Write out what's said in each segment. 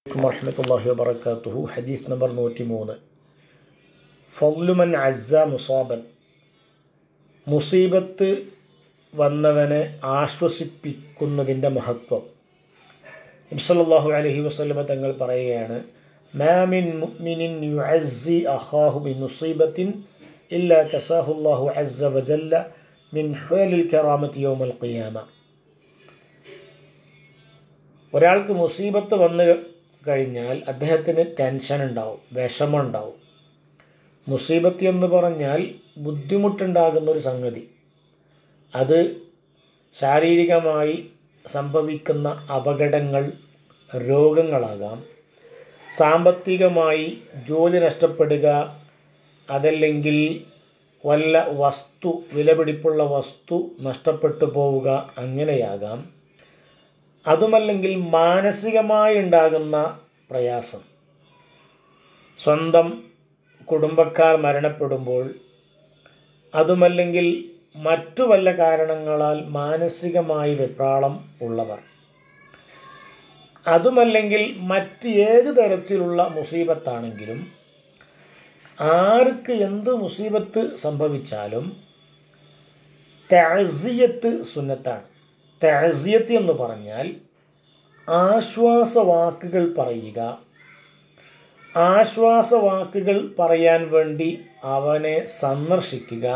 വറഹ്മത്തുള്ളാഹി വബറകാതുഹു. ഹദീസ് നമ്പർ 103. ഫളു മൻ അസ്സ മുസാബൻ. മുസീബത്ത് വന്നവനെ ആശ്വസിപ്പിക്കുന്നതിൻ്റെ മഹത്വം. നബി സല്ലല്ലാഹു അലൈഹി വസല്ലമ തങ്ങൾ പറയുകയാണ്, മാ മിൻ മുഅ്മിനിൻ യുഅസ്സി അഖാഹു ബിമുസീബത്തിൻ ഇല്ലാ കസാഹുല്ലാഹു അസ്സ വജല്ല മിൻ ഹുലിൽ കറാമത്തി യൗമൽ ഖിയാമ. ഒരാൾക്ക് മുസീബത്ത് വന്നു കഴിഞ്ഞാൽ അദ്ദേഹത്തിന് ടെൻഷൻ ഉണ്ടാവും, വിഷമം ഉണ്ടാവും. മുസീബത്ത് എന്ന് പറഞ്ഞാൽ ബുദ്ധിമുട്ടുണ്ടാകുന്നൊരു സംഗതി. അത് ശാരീരികമായി സംഭവിക്കുന്ന അപകടങ്ങൾ, രോഗങ്ങളാകാം, സാമ്പത്തികമായി ജോലി നഷ്ടപ്പെടുക, അതല്ലെങ്കിൽ വല്ല വസ്തു, വിലപിടിപ്പുള്ള വസ്തു നഷ്ടപ്പെട്ടു പോവുക, അങ്ങനെയാകാം. അതുമല്ലെങ്കിൽ മാനസികമായി ഉണ്ടാകുന്ന പ്രയാസം, സ്വന്തം കുടുംബക്കാർ മരണപ്പെടുമ്പോൾ, അതുമല്ലെങ്കിൽ മറ്റു വല്ല കാരണങ്ങളാൽ മാനസികമായി വെപ്രാളം ഉള്ളവർ, അതുമല്ലെങ്കിൽ മറ്റ് ഏത് തരത്തിലുള്ള മുസീബത്താണെങ്കിലും, ആർക്ക് എന്ത് മുസീബത്ത് സംഭവിച്ചാലും തഅസിയത്ത് സുന്നത്താണ്. തഅസിയത്ത് എന്ന് പറഞ്ഞാൽ ആശ്വാസവാക്കുകൾ പറയുക. ആശ്വാസവാക്കുകൾ പറയാൻ വേണ്ടി അവനെ സന്ദർശിക്കുക.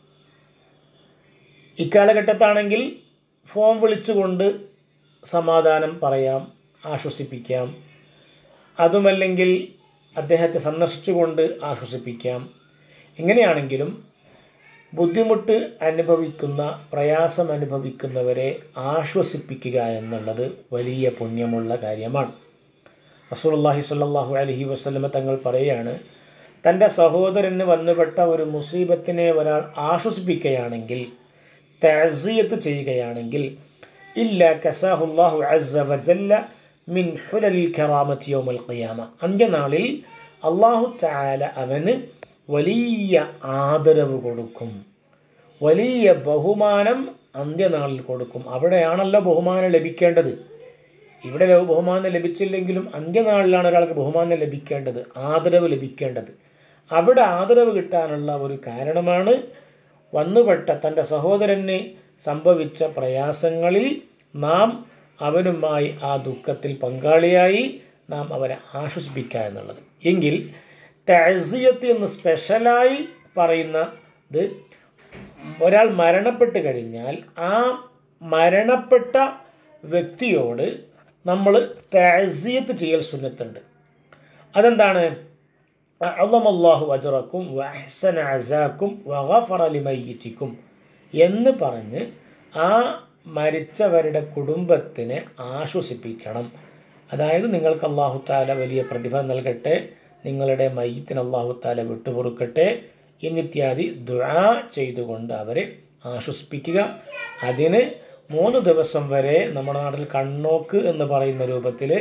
ഇക്കാലഘട്ടത്താണെങ്കിൽ ഫോൺ വിളിച്ചുകൊണ്ട് സമാധാനം പറയാം, ആശ്വസിപ്പിക്കാം. അതുമല്ലെങ്കിൽ അദ്ദേഹത്തെ സന്ദർശിച്ചുകൊണ്ട് ആശ്വസിപ്പിക്കാം. എങ്ങനെയാണെങ്കിലും ബുദ്ധിമുട്ട് അനുഭവിക്കുന്ന, പ്രയാസം അനുഭവിക്കുന്നവരെ ആശ്വസിപ്പിക്കുക എന്നുള്ളത് വലിയ പുണ്യമുള്ള കാര്യമാണ്. റസൂലുള്ളാഹി സ്വല്ലല്ലാഹു അലൈഹി വസല്ലമ തങ്ങൾ പറയുകയാണ്, തൻ്റെ സഹോദരന് വന്നുപെട്ട ഒരു മുസീബത്തിനെ ഒരാൾ ആശ്വസിപ്പിക്കുകയാണെങ്കിൽ, തഅസിയത്ത് ചെയ്യുകയാണെങ്കിൽ, ഇല്ലാ കസാഹുല്ലാഹു അസ്സ വജല്ല മിൻ ഹുലലിൽ കറാമത്തി യൗമൽ ഖിയാമ. അന്ത്യനാളിൽ അല്ലാഹു തആല അവന് വലിയ ആദരവ് കൊടുക്കും, വലിയ ബഹുമാനം അന്ത്യനാളിൽ കൊടുക്കും. അവിടെയാണല്ലോ ബഹുമാനം ലഭിക്കേണ്ടത്. ഇവിടെ ബഹുമാനം ലഭിച്ചില്ലെങ്കിലും അന്ത്യനാളിലാണ് ഒരാൾക്ക് ബഹുമാനം ലഭിക്കേണ്ടത്, ആദരവ് ലഭിക്കേണ്ടത്. അവിടെ ആദരവ് കിട്ടാനുള്ള ഒരു കാരണമാണ് വന്നുപെട്ട തൻ്റെ സഹോദരന് സംഭവിച്ച പ്രയാസങ്ങളിൽ നാം അവനുമായി ആ ദുഃഖത്തിൽ പങ്കാളിയായി നാം അവരെ ആശ്വസിപ്പിക്കുക എന്നുള്ളത്. എങ്കിൽ തഅസിയത്ത് എന്ന് സ്പെഷ്യലായി പറയുന്നത്, ഒരാൾ മരണപ്പെട്ട് കഴിഞ്ഞാൽ ആ മരണപ്പെട്ട വ്യക്തിയോട് നമ്മൾ തഅസിയത്ത് ചെയ്യൽ സുന്നത്തുണ്ട്. അതെന്താണ്? അഅ്ളമല്ലാഹു അജ്റക്കും വഅഹ്സന അസാക്കും വഗഫറ ലിമയ്യിതിക്കും എന്ന് പറഞ്ഞ് ആ മരിച്ചവരുടെ കുടുംബത്തിനെ ആശ്വസിപ്പിക്കണം. അതായത് നിങ്ങൾക്ക് അല്ലാഹു തആല വലിയ പ്രതിഫലം നൽകട്ടെ, നിങ്ങളുടെ മയ്യിത്തിന് അല്ലാഹു തആല വിട്ടുപൊറുക്കട്ടെ എന്നിത്യാദി ദുആ ചെയ്തുകൊണ്ട് അവരെ ആശ്വസിപ്പിക്കുക. അതിന് 3 ദിവസം വരെ നമ്മുടെ നാട്ടിൽ കണ്ണോക്ക് എന്ന് പറയുന്ന രൂപത്തിൽ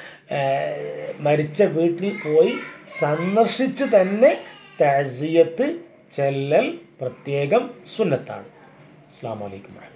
മരിച്ച വീട്ടിൽ പോയി സന്ദർശിച്ച് തന്നെ തഅസിയത്ത് ചെല്ലൽ പ്രത്യേകം സുന്നത്താണ്. അസ്സലാമു അലൈക്കും.